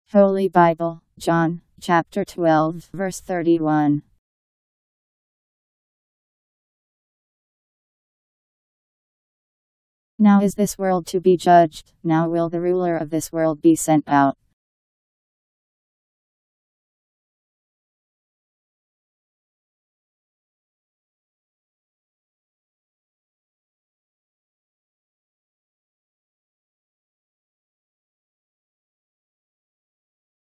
Holy Bible, John, chapter 12, verse 31. Now is this world to be judged, now will the ruler of this world be sent out.